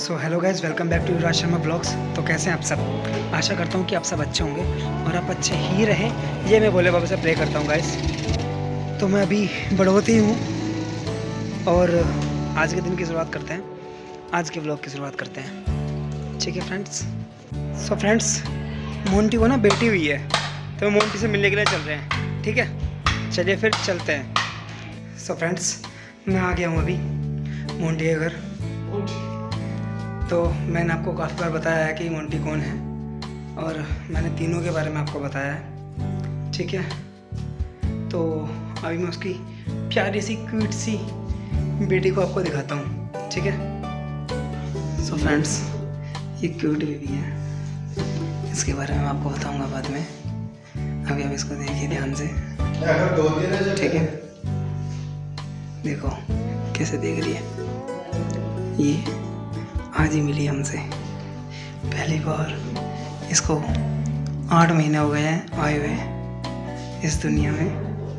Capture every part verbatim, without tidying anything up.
So hello guys, welcome back to Yuvraj Sharma blogs. तो कैसे हैं आप सब? आशा करता हूँ कि आप सब अच्छे होंगे और आप अच्छे ही रहें, ये मैं भोले बाबा से प्रे करता हूँ गाइज। तो मैं अभी बड़ौती हूँ और आज के दिन की शुरुआत करते हैं, आज के ब्लॉग की शुरुआत करते हैं। ठीक है फ्रेंड्स। सो फ्रेंड्स, मोंटी को ना बेटी हुई है, तो मोंटी से मिलने के लिए चल रहे हैं। ठीक है, चलिए फिर चलते हैं। सो फ्रेंड्स, मैं आ गया हूँ अभी मोंटी के घर। तो मैंने आपको काफ़ी बार बताया है कि मोंटी कौन है और मैंने तीनों के बारे में आपको बताया है। ठीक है, तो अभी मैं उसकी प्यारी सी क्यूट सी बेटी को आपको दिखाता हूँ। ठीक है। सो फ्रेंड्स, ये क्यूट बेबी है, इसके बारे में आपको बताऊँगा बाद में। अभी आप इसको देखिए ध्यान से। ठीक है, देखो कैसे देख रही है। ये आज ही मिली हमसे पहली बार। इसको आठ महीने हो गए हैं आए हुए इस दुनिया में।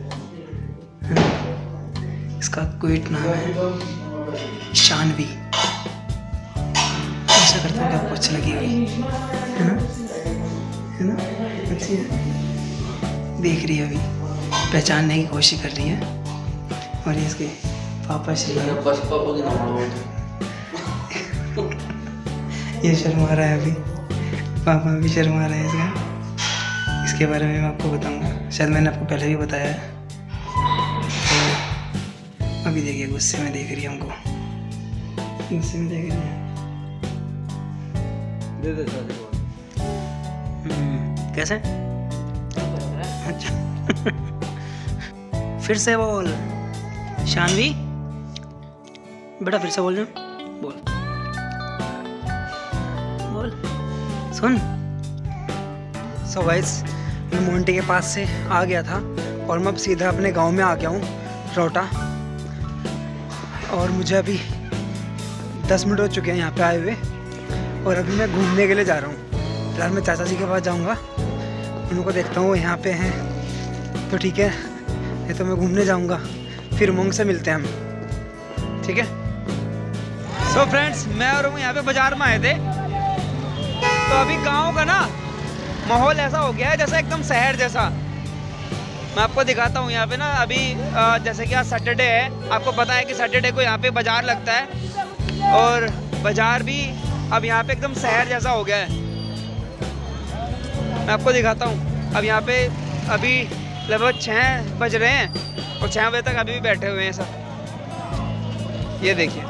इसका क्यूट नाम है शानवी। आशा करता हूँ कि आपको अच्छी लगी होगी, है ना? है ना? अच्छी है, देख रही है, अभी पहचानने की कोशिश कर रही है। और ये इसके पापा श्री ये शर्मा रहा है, अभी पापा भी शर्मा रहा है इसका। इसके बारे में मैं आपको बताऊंगा, शायद मैंने आपको पहले भी बताया है। तो अभी देखिए गुस्से में देख रही है हमको, गुस्से में देख रही है। दे दे हम्म, कैसे? अच्छा फिर से बोल शानवी बेटा, फिर से बोल रहे बोल बोल सुन। सो गाइस, मैं मोंटी के पास से आ गया था और मैं अब सीधा अपने गांव में आ गया हूँ, रोटा। और मुझे अभी दस मिनट हो चुके हैं यहाँ पे आए हुए और अभी मैं घूमने के लिए जा रहा हूँ। फिलहाल मैं चाचा जी के पास जाऊँगा, उनको देखता हूँ यहाँ पे हैं तो ठीक है, नहीं तो मैं घूमने जाऊँगा। फिर उमंग से मिलते हैं हम। ठीक है। सो फ्रेंड्स, मैं और हम यहाँ पे बाजार में आए थे। तो अभी गांव का ना माहौल ऐसा हो गया है जैसा एकदम शहर जैसा। मैं आपको दिखाता हूँ यहाँ पे ना, अभी जैसे कि आज सैटरडे है, आपको पता है कि सैटरडे को यहाँ पे बाजार लगता है और बाजार भी अब यहाँ पे एकदम शहर जैसा हो गया है। मैं आपको दिखाता हूँ, अब यहाँ पे अभी लगभग छः बज रहे हैं और छः बजे तक अभी भी बैठे हुए हैं सब। ये देखिए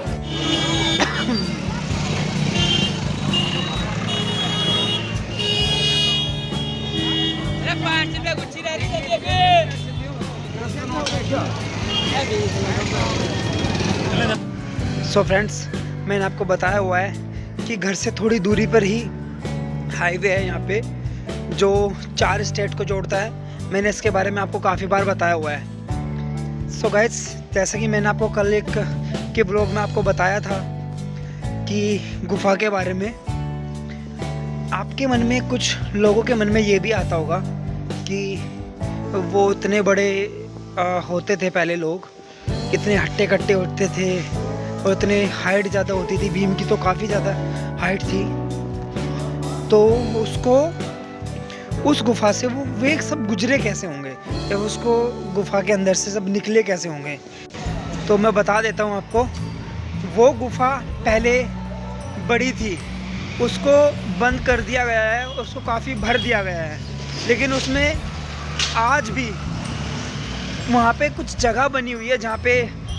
सो फ्रेंड्स, मैंने आपको बताया हुआ है कि घर से थोड़ी दूरी पर ही हाईवे है यहाँ पे जो चार स्टेट को जोड़ता है। मैंने इसके बारे में आपको काफ़ी बार बताया हुआ है। सो गाइस, जैसा कि मैंने आपको कल एक के ब्लॉग में आपको बताया था कि गुफा के बारे में, आपके मन में, कुछ लोगों के मन में ये भी आता होगा कि वो इतने बड़े आ, होते थे पहले लोग, इतने हट्टे कट्टे होते थे और इतने हाइट ज़्यादा होती थी। भीम की तो काफ़ी ज़्यादा हाइट थी, तो उसको उस गुफा से वो वे सब गुजरे कैसे होंगे, या उसको गुफा के अंदर से सब निकले कैसे होंगे। तो मैं बता देता हूँ आपको, वो गुफा पहले बड़ी थी, उसको बंद कर दिया गया है, उसको काफ़ी भर दिया गया है, लेकिन उसमें आज भी वहाँ पे कुछ जगह बनी हुई है जहाँ पे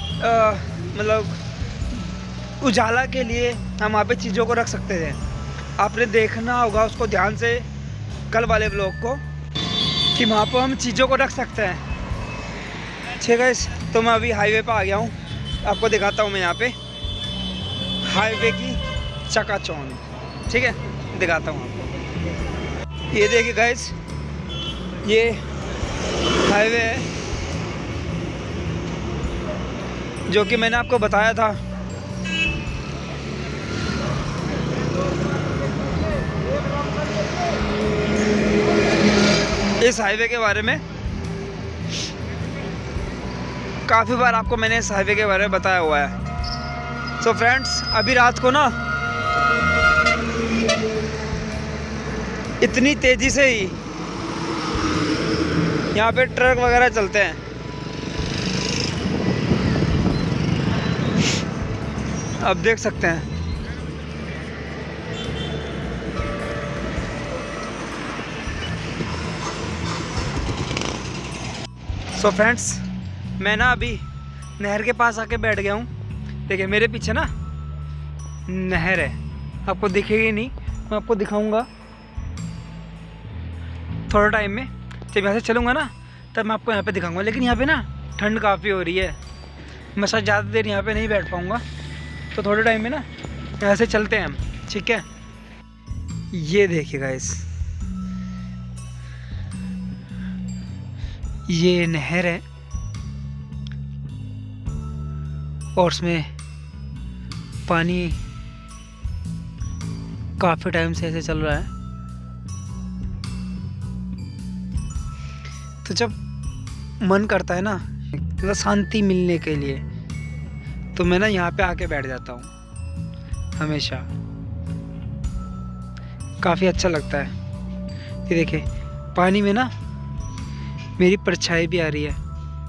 मतलब उजाला के लिए हम वहाँ पे चीज़ों को रख सकते थे। आपने देखना होगा उसको ध्यान से, कल वाले ब्लॉग को, कि वहाँ पर हम चीज़ों को रख सकते हैं। ठीक है, तो मैं अभी हाईवे पे आ गया हूँ, आपको दिखाता हूँ मैं यहाँ पे हाईवे की चकाचौंध। ठीक है, दिखाता हूँ आपको। ये देखिए गाइस, ये हाईवे है जो कि मैंने आपको बताया था। इस हाईवे के बारे में काफ़ी बार आपको मैंने इस हाईवे के बारे में बताया हुआ है। सो फ्रेंड्स अभी रात को ना इतनी तेज़ी से ही यहाँ पे ट्रक वगैरह चलते हैं। आप देख सकते हैं। सो so फ्रेंड्स मैं ना अभी नहर के पास आके बैठ गया हूँ। देखिए मेरे पीछे ना नहर है, आपको दिखेगी नहीं, मैं आपको दिखाऊंगा थोड़ा टाइम में। जब यहाँ से चलूँगा ना तब मैं आपको यहाँ पे दिखाऊंगा। लेकिन यहाँ पे ना ठंड काफ़ी हो रही है, मैं शायद ज़्यादा देर यहाँ पे नहीं बैठ पाऊँगा, तो थोड़े टाइम में ना यहाँ से चलते हैं हम, ठीक है। ये देखिए गाइस, ये नहर है और उसमें पानी काफ़ी टाइम से ऐसे चल रहा है। तो जब मन करता है ना थोड़ा शांति मिलने के लिए, तो मैं ना यहाँ पे आके बैठ जाता हूँ हमेशा। काफ़ी अच्छा लगता है। ये देखिए पानी में ना मेरी परछाई भी आ रही है।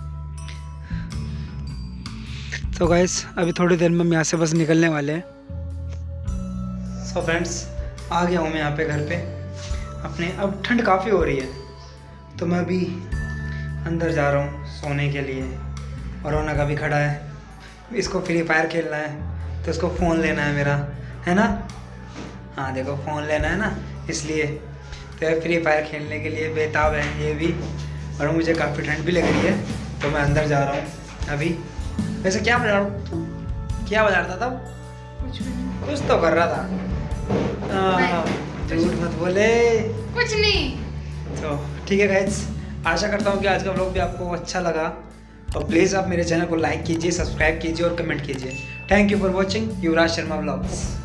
तो गाइस अभी थोड़ी देर में हम यहाँ से बस निकलने वाले हैं। सो so फ्रेंड्स आ गया हूँ मैं यहाँ पे घर पे अपने। अब ठंड काफ़ी हो रही है तो मैं अभी अंदर जा रहा हूँ सोने के लिए। और रौनक अभी खड़ा है, इसको फ्री फायर खेलना है तो इसको फ़ोन लेना है मेरा, है ना। हाँ देखो फ़ोन लेना है ना, इसलिए तो फ्री फायर खेलने के लिए बेताब है ये भी। और मुझे काफ़ी ठंड भी लग रही है तो मैं अंदर जा रहा हूँ अभी। वैसे क्या बजा रहा क्या बजा रहा था? कुछ कुछ तो कर रहा था। झूठ मत बोले, कुछ नहीं। तो ठीक है गाइस, आशा करता हूँ कि आज का व्लॉग भी आपको अच्छा लगा। और प्लीज़ आप मेरे चैनल को लाइक कीजिए, सब्सक्राइब कीजिए और कमेंट कीजिए। Thank you for watching Yuvraj Sharma vlogs.